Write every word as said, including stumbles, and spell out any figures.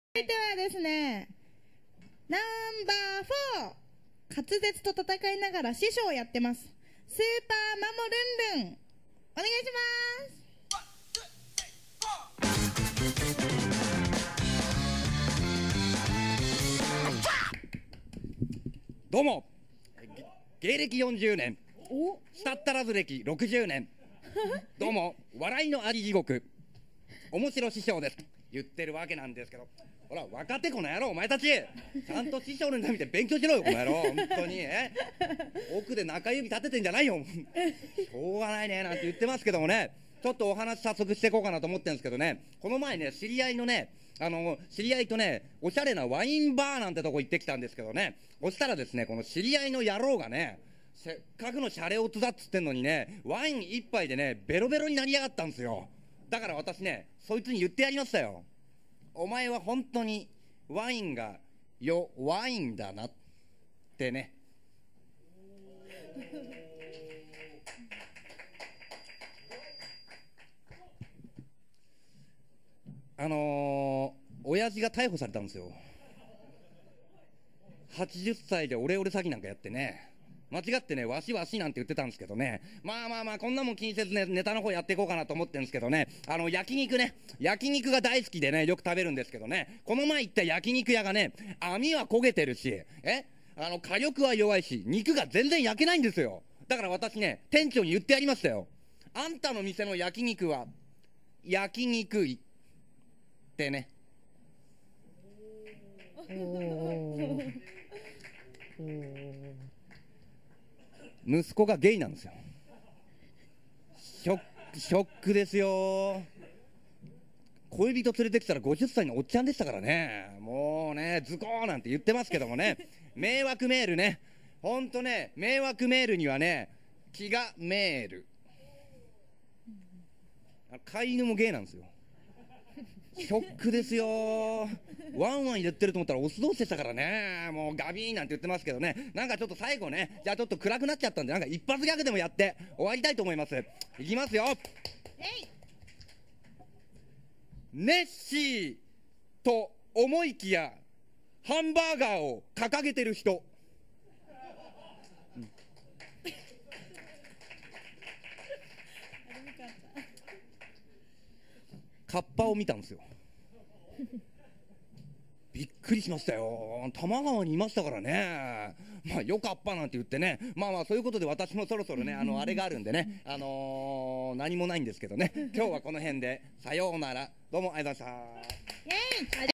続いてはですね、ナンバーフォー、滑舌と戦いながら師匠をやってます。スーパーマモルンルン、お願いします。 どうも、芸歴よんじゅうねん、したったらず歴ろくじゅうねん、どうも、笑いのあり地獄、面白師匠ですと言ってるわけなんですけど、ほら、若手この野郎、お前たち、ちゃんと師匠のネタ見て勉強しろよ、この野郎、本当に、え奥で中指立ててんじゃないよ、しょうがないねなんて言ってますけどもね、ちょっとお話早速していこうかなと思ってるんですけどね、この前ね、知り合いのね、あの知り合いとね、おしゃれなワインバーなんてとこ行ってきたんですけどね、そしたらですね、この知り合いの野郎がね、せっかくのシャレオツだっつってんのにね、ワイン一杯でね、ベロベロになりやがったんですよ。だから私ね、そいつに言ってやりましたよ。お前は本当にワインが弱いんだなってね。あのー、親父が逮捕されたんですよ。はちじゅっさいでオレオレ詐欺なんかやってね、間違ってね、わしわしなんて言ってたんですけどね、まあまあまあ、こんなもん気にせずね、ネタの方やっていこうかなと思ってるんですけどね、あの、焼肉ね、焼肉が大好きでね、よく食べるんですけどね、この前行った焼肉屋がね、網は焦げてるし、えあの、火力は弱いし、肉が全然焼けないんですよ。だから私ね、店長に言ってやりましたよ。あんたの店の焼肉は、焼きにくいってね。息子がゲイなんですよ。ショック、ショックですよ。恋人連れてきたらごじゅっさいのおっちゃんでしたからね、もうね、ズコーなんて言ってますけどもね、迷惑メールね、ほんとね、迷惑メールにはね、気がメール、飼い犬もゲイなんですよ。ショックですよ。ワンワン言ってると思ったらオス同士でしたからね、もうガビーンなんて言ってますけどね、なんかちょっと最後ね、じゃあちょっと暗くなっちゃったんで、なんか一発ギャグでもやって終わりたいと思います。いきますよ。ネッシーと思いきやハンバーガーを掲げてる人、うん、カッパを見たんですよ。びっくりしましたよ。多摩川にいましたからね。まあよかっぱなんて言ってね、まあまあそういうことで私もそろそろね、あのあれがあるんでね、あのー、何もないんですけどね、今日はこの辺でさようなら。どうもありがとうございました。